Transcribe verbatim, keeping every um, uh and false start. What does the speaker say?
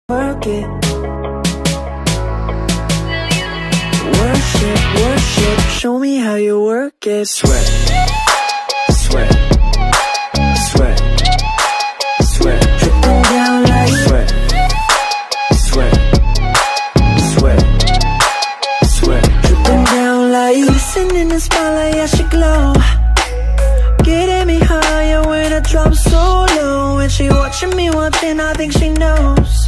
Work it. Worship, worship, show me how you work it. Sweat, sweat, sweat, sweat, dripping down like sweat, sweat, sweat, sweat, dripping down like. Listen in the spotlight, I should glow. Getting me higher when I drop so low. And she watching me watching, I think she knows.